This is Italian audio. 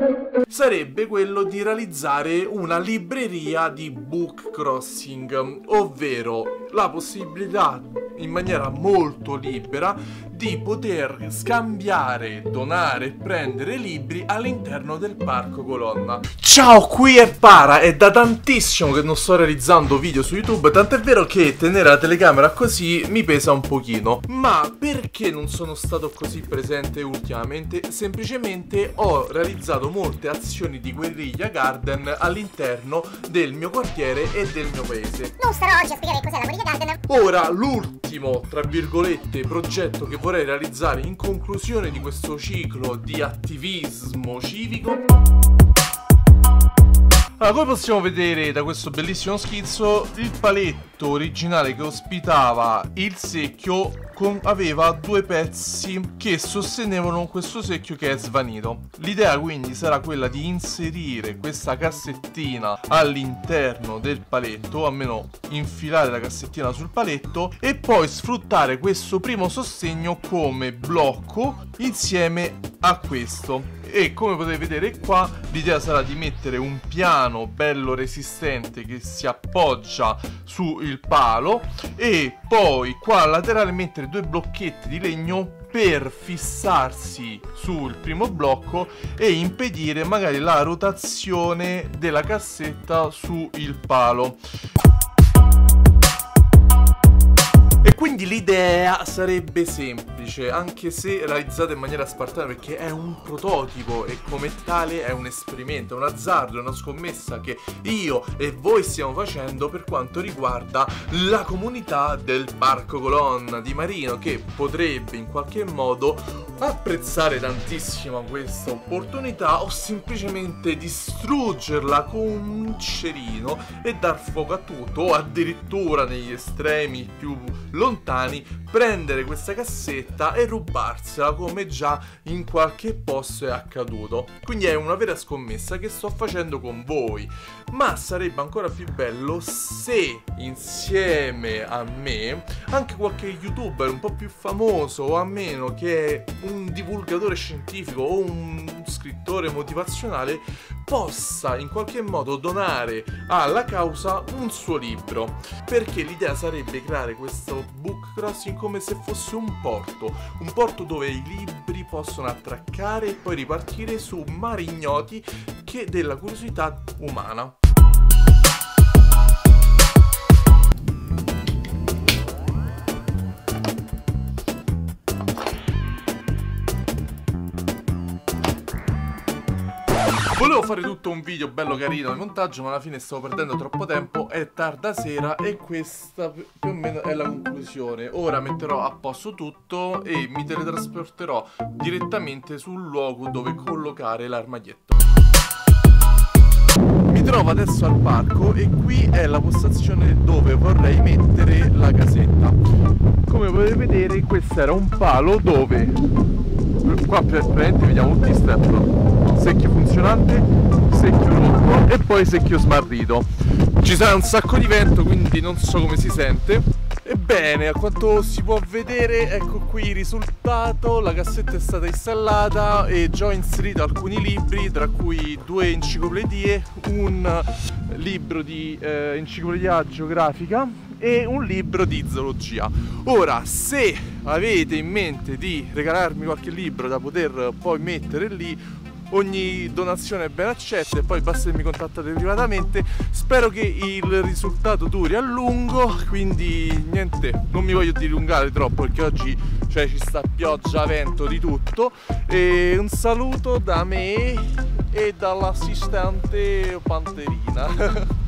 sarebbe quello di realizzare una libreria di book crossing, ovvero la possibilità in maniera molto libera di poter scambiare, donare e prendere libri all'interno del Parco Colonna. Ciao, qui è Para, è da tantissimo che non sto realizzando video su YouTube, tant'è vero che tenere la telecamera così mi pesa un pochino. Ma perché non sono stato così presente ultimamente? Semplicemente ho realizzato molte azioni di guerriglia garden all'interno del mio quartiere e del mio paese. Non starò oggi a spiegare cos'è la guerriglia garden. Ora, l'ultimo, tra virgolette, progetto che vorrei realizzare in conclusione di questo ciclo di attivismo civico. Allora, come possiamo vedere da questo bellissimo schizzo, il paletto originale che ospitava il secchio aveva due pezzi che sostenevano questo secchio che è svanito. L'idea quindi sarà quella di inserire questa cassettina all'interno del paletto, o almeno infilare la cassettina sul paletto, e poi sfruttare questo primo sostegno come blocco insieme a questo. E come potete vedere qua, l'idea sarà di mettere un piano bello resistente che si appoggia sul palo e poi qua laterale mettere due blocchetti di legno per fissarsi sul primo blocco e impedire magari la rotazione della cassetta sul palo. E quindi l'idea sarebbe semplice, anche se realizzata in maniera spartana, perché è un prototipo e come tale è un esperimento, è un azzardo, è una scommessa che io e voi stiamo facendo per quanto riguarda la comunità del Parco Colonna di Marino, che potrebbe in qualche modo apprezzare tantissimo questa opportunità o semplicemente distruggerla con un cerino e dar fuoco a tutto, o addirittura negli estremi più lontani prendere questa cassetta e rubarsela, come già in qualche posto è accaduto. Quindi è una vera scommessa che sto facendo con voi, ma sarebbe ancora più bello se insieme a me anche qualche youtuber un po' più famoso, o almeno che è un divulgatore scientifico o un scrittore motivazionale, possa in qualche modo donare alla causa un suo libro, perché l'idea sarebbe creare questo book crossing come se fosse un porto dove i libri possono attraccare e poi ripartire su mari ignoti che della curiosità umana. Volevo fare tutto un video bello carino di montaggio, ma alla fine stavo perdendo troppo tempo, è tarda sera e questa più o meno è la conclusione. Ora metterò a posto tutto e mi teletrasporterò direttamente sul luogo dove collocare l'armadietto. Mi trovo adesso al parco e qui è la postazione dove vorrei mettere la casetta. Come potete vedere, questo era un palo dove qua praticamente vediamo tutti i step: secchio funzionante, secchio rotto e poi secchio smarrito. Ci sarà un sacco di vento, quindi non so come si sente. Ebbene, a quanto si può vedere, ecco qui il risultato. La cassetta è stata installata e già ho inserito alcuni libri, tra cui 2 enciclopedie, un libro di enciclopedia geografica e un libro di zoologia. Ora, se avete in mente di regalarmi qualche libro da poter poi mettere lì, ogni donazione è ben accetta e poi basta che mi contattate privatamente. Spero che il risultato duri a lungo, quindi niente, non mi voglio dilungare troppo perché oggi ci sta pioggia, vento, di tutto. E un saluto da me e dall'assistente Panterina.